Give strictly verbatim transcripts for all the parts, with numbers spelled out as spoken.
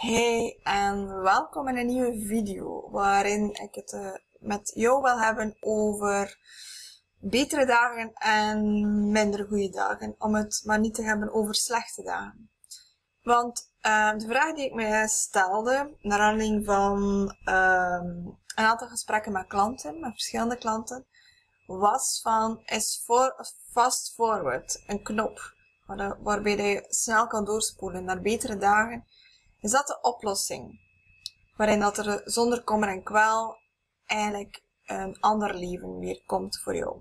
Hey en welkom in een nieuwe video waarin ik het uh, met jou wil hebben over betere dagen en minder goede dagen. Om het maar niet te hebben over slechte dagen. Want uh, de vraag die ik me stelde, naar aanleiding van uh, een aantal gesprekken met klanten, met verschillende klanten, was van, is for, fast forward een knop waar, waarbij je snel kan doorspoelen naar betere dagen? Is dat de oplossing? Waarin dat er zonder kommer en kwel eigenlijk een ander leven weer komt voor jou.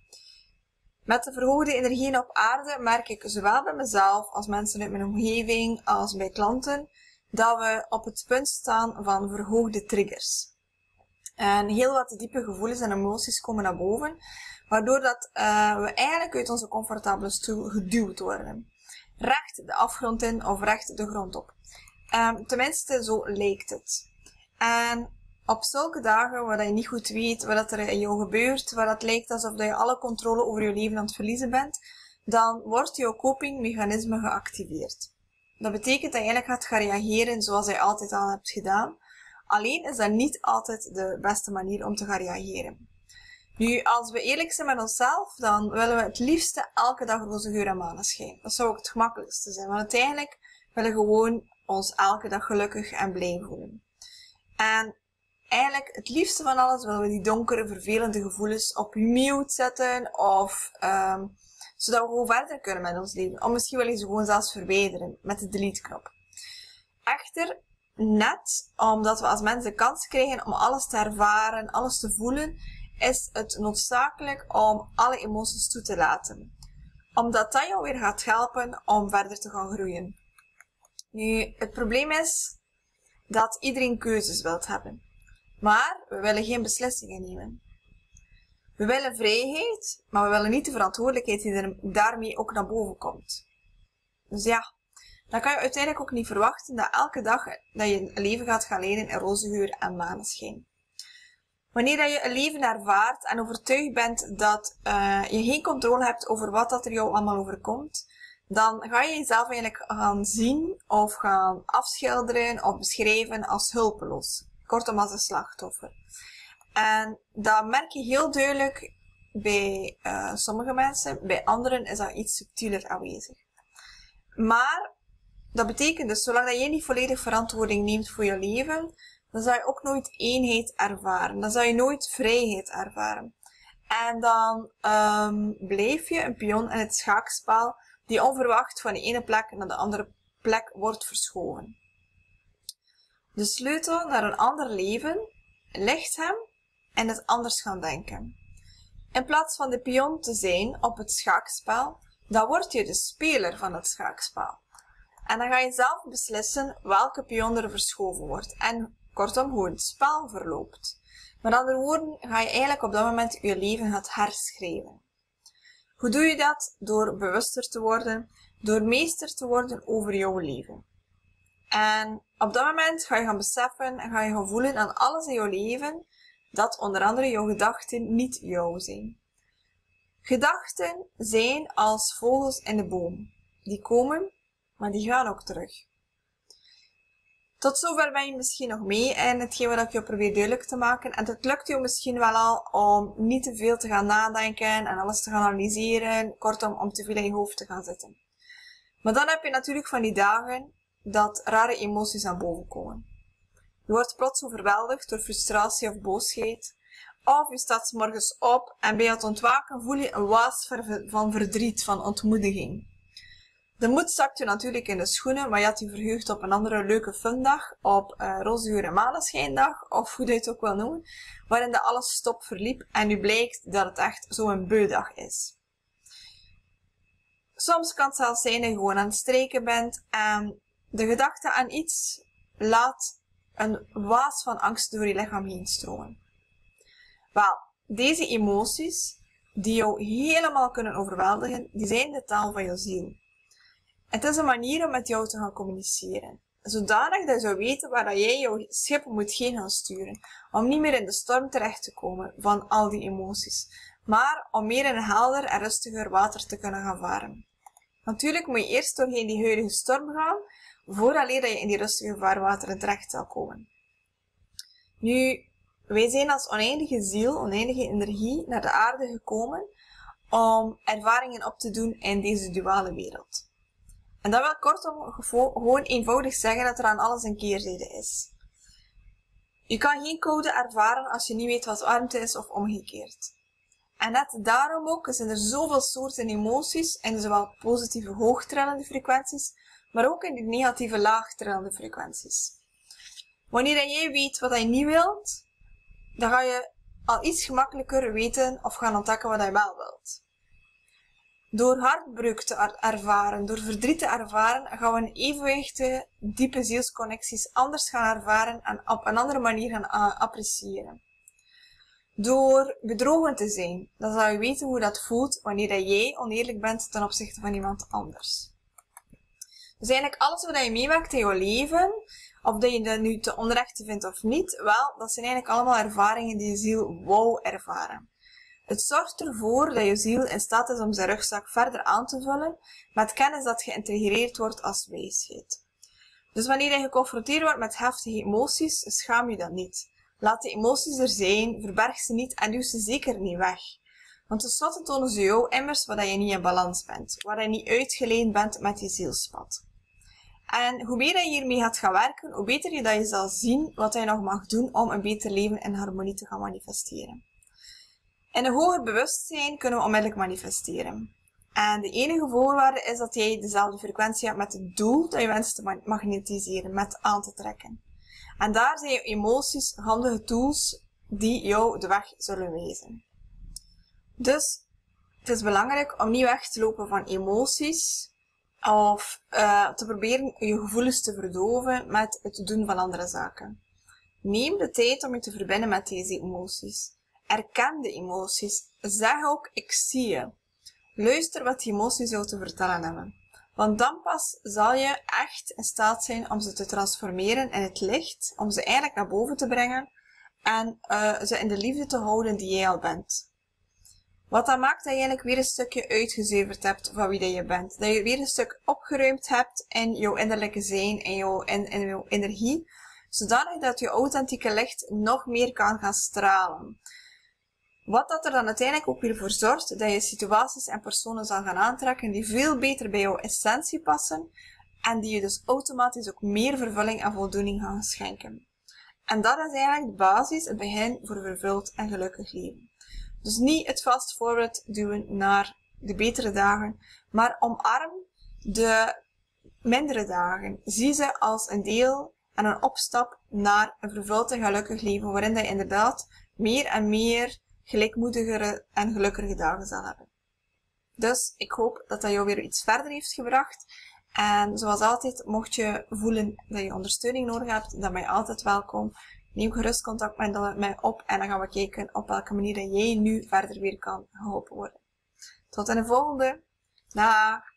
Met de verhoogde energieën op aarde merk ik zowel bij mezelf als mensen uit mijn omgeving als bij klanten dat we op het punt staan van verhoogde triggers. En heel wat diepe gevoelens en emoties komen naar boven, waardoor dat, uh, we eigenlijk uit onze comfortabele stoel geduwd worden. Recht de afgrond in of recht de grond op. Um, tenminste, zo lijkt het. En op zulke dagen waar je niet goed weet wat er in jou gebeurt, waar het lijkt alsof je alle controle over je leven aan het verliezen bent, dan wordt jouw copingmechanisme geactiveerd. Dat betekent dat je eigenlijk gaat gaan reageren zoals je altijd al hebt gedaan. Alleen is dat niet altijd de beste manier om te gaan reageren. Nu, als we eerlijk zijn met onszelf, dan willen we het liefste elke dag roze geur en maneschijn. Dat zou ook het gemakkelijkste zijn, want uiteindelijk willen we gewoon ons elke dag gelukkig en blij voelen. En eigenlijk het liefste van alles willen we die donkere, vervelende gevoelens op mute zetten of um, zodat we gewoon verder kunnen met ons leven. Of misschien wil je ze gewoon zelfs verwijderen met de delete knop. Echter, net omdat we als mensen de kans krijgen om alles te ervaren, alles te voelen, is het noodzakelijk om alle emoties toe te laten. Omdat dat jou weer gaat helpen om verder te gaan groeien. Nu, het probleem is dat iedereen keuzes wilt hebben. Maar we willen geen beslissingen nemen. We willen vrijheid, maar we willen niet de verantwoordelijkheid die er daarmee ook naar boven komt. Dus ja, dan kan je uiteindelijk ook niet verwachten dat elke dag dat je een leven gaat gaan leiden in roze geur en maneschijn. Wanneer dat je een leven ervaart en overtuigd bent dat uh, je geen controle hebt over wat dat er jou allemaal overkomt, dan ga je jezelf eigenlijk gaan zien of gaan afschilderen of beschrijven als hulpeloos. Kortom, als een slachtoffer. En dat merk je heel duidelijk bij uh, sommige mensen, bij anderen is dat iets subtieler aanwezig. Maar dat betekent dus, zolang dat jij niet volledig verantwoording neemt voor je leven, dan zal je ook nooit eenheid ervaren. Dan zal je nooit vrijheid ervaren. En dan um, blijf je een pion in het schaakspel die onverwacht van de ene plek naar de andere plek wordt verschoven. De sleutel naar een ander leven ligt hem in het anders gaan denken. In plaats van de pion te zijn op het schaakspel, dan word je de speler van het schaakspel. En dan ga je zelf beslissen welke pion er verschoven wordt en kortom hoe het spel verloopt. Met andere woorden ga je eigenlijk op dat moment je leven gaat herschrijven. Hoe doe je dat? Door bewuster te worden, door meester te worden over jouw leven. En op dat moment ga je gaan beseffen en ga je gaan voelen aan alles in jouw leven, dat onder andere jouw gedachten niet jou zijn. Gedachten zijn als vogels in de boom. Die komen, maar die gaan ook terug. Tot zover ben je misschien nog mee in hetgeen wat ik je probeer duidelijk te maken. En het lukt je misschien wel al om niet te veel te gaan nadenken en alles te gaan analyseren. Kortom, om te veel in je hoofd te gaan zitten. Maar dan heb je natuurlijk van die dagen dat rare emoties naar boven komen. Je wordt plots overweldigd door frustratie of boosheid. Of je staat 's morgens op en bij het ontwaken voel je een waas van verdriet, van ontmoediging. De moed zakt je natuurlijk in de schoenen, maar je had je verheugd op een andere leuke fundag, op uh, roze geur en maneschijndag, of hoe je het ook wil noemen, waarin de alles stop verliep en nu blijkt dat het echt zo'n beudag is. Soms kan het zelfs zijn dat je gewoon aan het strijken bent en de gedachte aan iets laat een waas van angst door je lichaam heen stromen. Wel, deze emoties, die jou helemaal kunnen overweldigen, die zijn de taal van je ziel. Het is een manier om met jou te gaan communiceren. Zodanig dat je zou weten waar dat jij jouw schip moet heen gaan sturen. Om niet meer in de storm terecht te komen van al die emoties. Maar om meer in een helder en rustiger water te kunnen gaan varen. Natuurlijk moet je eerst doorheen die huidige storm gaan. vooraleer dat je in die rustige vaarwateren terecht zal komen. Nu, wij zijn als oneindige ziel, oneindige energie naar de aarde gekomen om ervaringen op te doen in deze duale wereld. En dat wil kortom gewoon eenvoudig zeggen dat er aan alles een keerzijde is. Je kan geen koude ervaren als je niet weet wat warmte is of omgekeerd. En net daarom ook zijn er zoveel soorten emoties in zowel positieve hoogtrillende frequenties, maar ook in de negatieve laagtrillende frequenties. Wanneer jij weet wat je niet wilt, dan ga je al iets gemakkelijker weten of gaan ontdekken wat je wel wilt. Door hartbreuk te er ervaren, door verdriet te ervaren, gaan we een evenwichtige, diepe zielsconnecties anders gaan ervaren en op een andere manier gaan appreciëren. Door bedrogen te zijn, dan zal je weten hoe dat voelt wanneer jij oneerlijk bent ten opzichte van iemand anders. Dus eigenlijk alles wat je meemaakt in je leven, of dat je dat nu te onrechte vindt of niet, wel, dat zijn eigenlijk allemaal ervaringen die je ziel wou ervaren. Het zorgt ervoor dat je ziel in staat is om zijn rugzak verder aan te vullen met kennis dat geïntegreerd wordt als wijsheid. Dus wanneer je geconfronteerd wordt met heftige emoties, schaam je dat niet. Laat de emoties er zijn, verberg ze niet en duw ze zeker niet weg. Want tenslotte tonen ze jou immers waar je niet in balans bent, waar je niet uitgeleend bent met je zielspad. En hoe meer je hiermee gaat gaan werken, hoe beter je dat je zal zien wat je nog mag doen om een beter leven in harmonie te gaan manifesteren. In een hoger bewustzijn kunnen we onmiddellijk manifesteren. En de enige voorwaarde is dat jij dezelfde frequentie hebt met het doel dat je wenst te magnetiseren, met aan te trekken. En daar zijn je emoties handige tools die jou de weg zullen wijzen. Dus het is belangrijk om niet weg te lopen van emoties of uh, te proberen je gevoelens te verdoven met het doen van andere zaken. Neem de tijd om je te verbinden met deze emoties. Erken de emoties. Zeg ook, ik zie je. Luister wat die emoties jou te vertellen hebben. Want dan pas zal je echt in staat zijn om ze te transformeren in het licht, om ze eigenlijk naar boven te brengen en uh, ze in de liefde te houden die jij al bent. Wat dan maakt dat je eigenlijk weer een stukje uitgezuiverd hebt van wie dat je bent. Dat je weer een stuk opgeruimd hebt in jouw innerlijke zijn, in jouw, in, in jouw energie, zodanig dat je authentieke licht nog meer kan gaan stralen. Wat dat er dan uiteindelijk ook weer voor zorgt dat je situaties en personen zal gaan aantrekken die veel beter bij jouw essentie passen en die je dus automatisch ook meer vervulling en voldoening gaan schenken. En dat is eigenlijk de basis, het begin voor vervuld en gelukkig leven. Dus niet het fast forward duwen naar de betere dagen, maar omarm de mindere dagen. Zie ze als een deel en een opstap naar een vervuld en gelukkig leven, waarin je inderdaad meer en meer gelijkmoedigere en gelukkige dagen zal hebben. Dus ik hoop dat dat jou weer iets verder heeft gebracht. En zoals altijd, mocht je voelen dat je ondersteuning nodig hebt, dan ben je altijd welkom. Neem gerust contact met mij op en dan gaan we kijken op welke manier dat jij nu verder weer kan geholpen worden. Tot in de volgende. Dag!